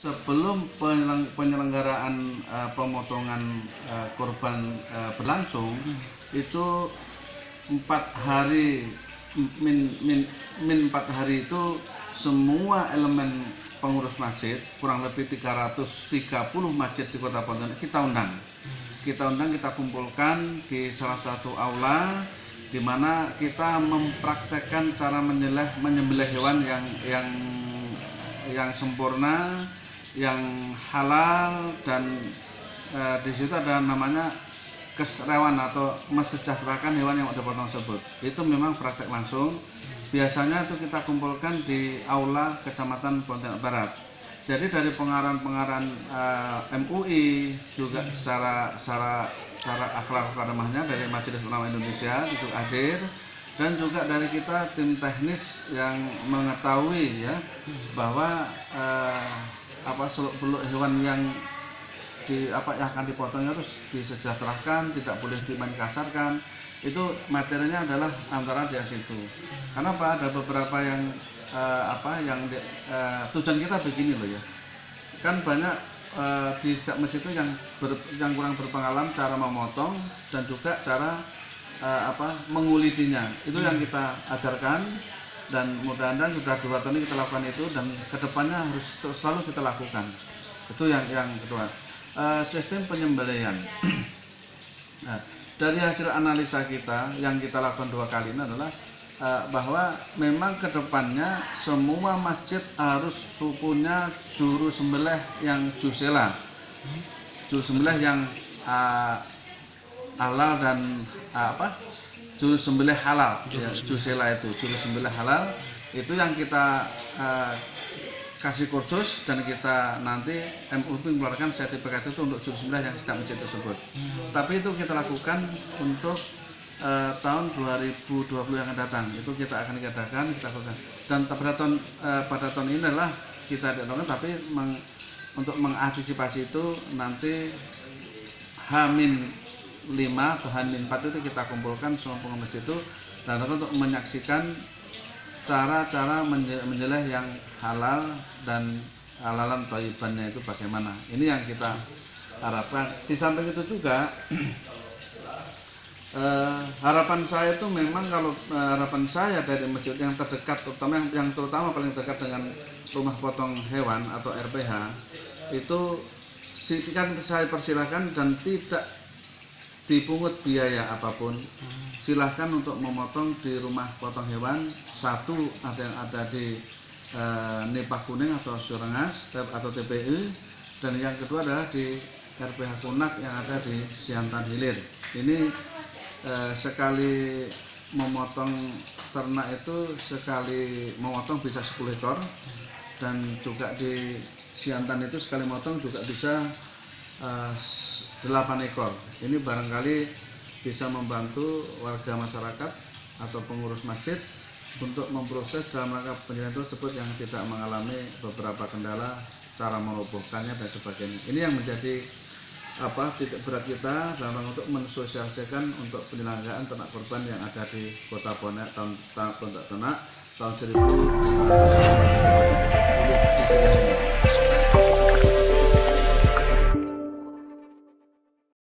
sebelum penyelenggaraan pemotongan korban berlangsung, itu 4 hari min 4 hari itu semua elemen pengurus masjid, kurang lebih 330 masjid di Kota Pontianak kita undang. Kita kumpulkan di salah satu aula, di mana kita mempraktekkan cara menyembelih hewan yang sempurna, yang halal, dan di situ ada namanya keserewan atau mesejahterakan hewan yang udah potong tersebut. Itu memang praktek langsung. Biasanya itu kita kumpulkan di aula Kecamatan Pontianak Barat. Jadi dari pengarang-pengarang MUI juga secara akhlak karimahnya dari Majelis Ulama Indonesia itu hadir, dan juga dari kita tim teknis yang mengetahui ya bahwa seluk-beluk hewan yang akan dipotongnya harus disejahterakan, tidak boleh dimain kasarkan. Itu materinya adalah antara di situ. Karena ada beberapa yang tujuan kita begini loh ya. Kan banyak di setiap masjid itu yang kurang berpengalaman cara memotong dan juga cara mengulitinya. Itu yang kita ajarkan, dan mudah-mudahan sudah 2 tahun ini kita lakukan itu, dan kedepannya harus selalu kita lakukan. Itu yang kedua. Sistem penyembelihan. Nah, dari hasil analisa kita yang kita lakukan 2 kali ini adalah bahwa memang kedepannya semua masjid harus punya juru sembelih yang jusela, juru sembelih yang halal dan juru sembelih halal, jusela itu juru sembelih halal. Itu yang kita kasih kursus, dan kita nanti MUI mengeluarkan sertifikat itu untuk juru sembelih yang setiap masjid tersebut. Tapi itu kita lakukan untuk tahun 2020 yang akan datang. Itu kita akan adakan, kita lakukan. Dan pada tahun ini adalah kita lakukan, tapi untuk mengantisipasi itu nanti H-5 atau H-4 itu kita kumpulkan semua pengurus masjid itu, dan untuk menyaksikan cara-cara menjeleh yang halal dan halalan thayyibannya itu bagaimana. Ini yang kita harapkan. Di samping itu juga harapan saya itu memang harapan saya dari masjid yang terdekat, terutama paling dekat dengan rumah potong hewan atau RPH, itu kan saya persilakan dan tidak dipungut biaya apapun. Silahkan untuk memotong di rumah potong hewan. Satu yang ada di Nipah Kuning atau Surengas atau TPI, dan yang kedua adalah di RPH Kunak yang ada di Siantan Hilir. Ini sekali memotong ternak itu, sekali memotong bisa 10 ekor, dan juga di Siantan itu sekali memotong juga bisa 8 ekor. Ini barangkali bisa membantu warga masyarakat atau pengurus masjid untuk memproses dalam rangka penyembelihan tersebut yang tidak mengalami beberapa kendala, cara merobohkannya dan sebagainya. Ini yang menjadi titik berat kita dalam rangka untuk mensosialisasikan untuk penyelenggaraan ternak korban yang ada di Kota Pontianak tahun 1900 tahun 1900.